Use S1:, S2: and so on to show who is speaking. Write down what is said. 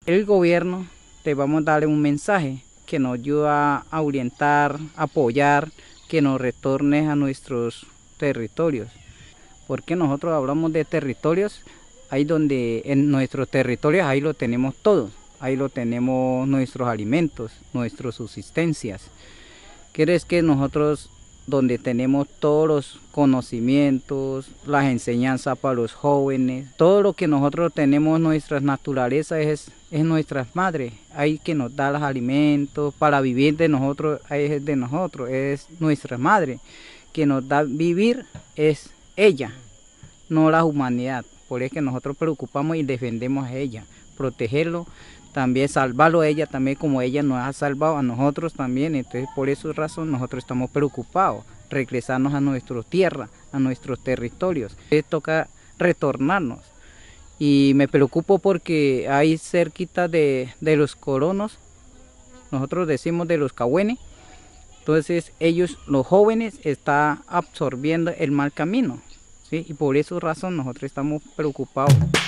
S1: El gobierno te vamos a darle un mensaje que nos ayuda a orientar, apoyar, que nos retorne a nuestros territorios. Porque nosotros hablamos de territorios, ahí donde en nuestros territorios ahí lo tenemos todo, ahí lo tenemos nuestros alimentos, nuestras subsistencias. ¿Quieres que nosotros donde tenemos todos los conocimientos, las enseñanzas para los jóvenes, todo lo que nosotros tenemos, nuestra naturaleza es nuestra madre, ahí que nos da los alimentos, para vivir de nosotros, ahí es de nosotros, es nuestra madre, que nos da vivir es ella, no la humanidad, por eso que nosotros preocupamos y defendemos a ella, protegerlo, también salvarlo a ella también como ella nos ha salvado a nosotros también. Entonces por esa razón nosotros estamos preocupados, regresarnos a nuestra tierra, a nuestros territorios. Toca retornarnos y me preocupo porque hay cerquita de los colonos, nosotros decimos de los cahuenes, entonces ellos, los jóvenes, están absorbiendo el mal camino, ¿sí? Y por esa razón nosotros estamos preocupados.